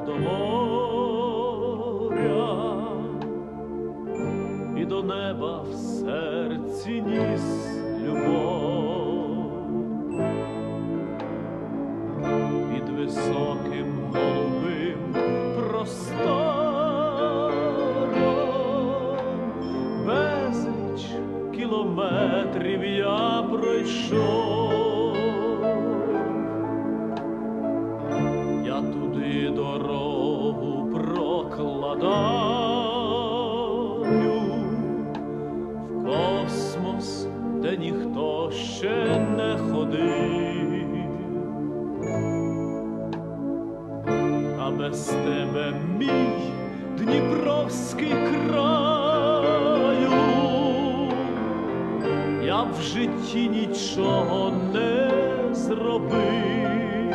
до моря, і до неба в серці ніс любов. Під високим голубим простором безліч кілометрів я пройшов. Я туди дорогу прокладаю, в космос, де ніхто ще не ходив. А без тебе, мій Дніпровський краю, я б в житті нічого не зробив.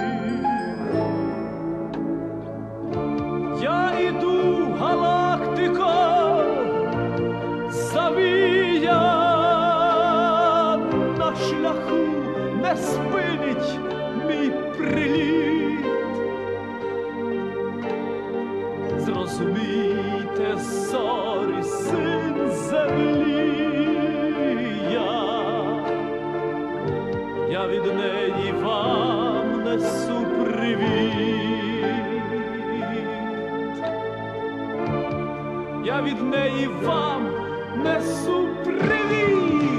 Я іду, галактико, завія, на шляху не спинить мій приліт. Зрозумійте, зорі, син землі, я від неї вам несу привіт. Я від неї вам несу привіт.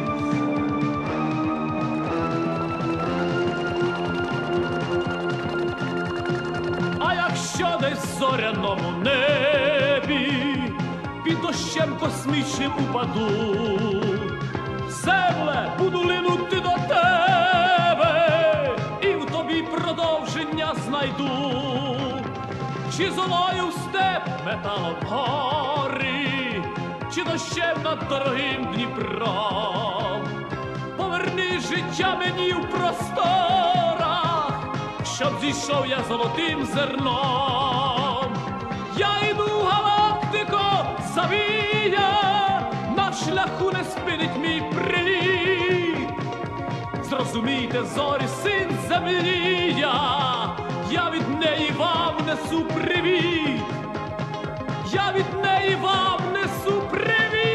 А якщо десь в зоряному небі під дощем космічним упаду, земле, буду линути до тебе і в тобі продовження знайду. Чи золою в степ, металом в гори, чи дощем над дорогим Дніпром. Поверни життя мені в просторах, щоб зійшов я золотим зерном. Я йду, галактико, завія, на шляху не спинить мій приліт. Зрозумійте, зорі, син землі, я від неї вам несу привіт. Я від неї вам несу привіт.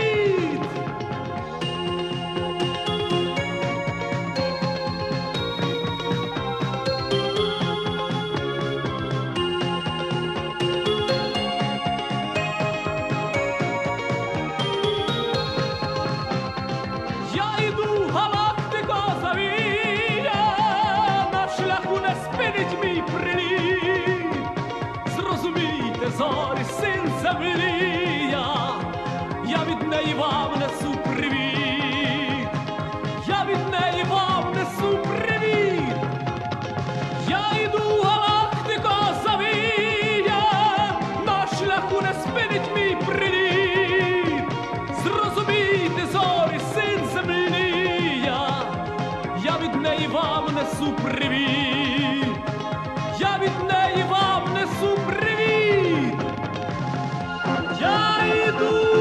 Я йду, галактико, завія, на шляху не спинить мій приліт. Зрозумійте, зорі, син землі, я від неї вам несу привіт. Я від неї вам несу привіт. Я йду, галактико, завія, на шляху не спинить мій приліт. Зрозумійте, зорі, син землі, я від неї вам несу привіт. Я від неї вам несу привіт. Я йду.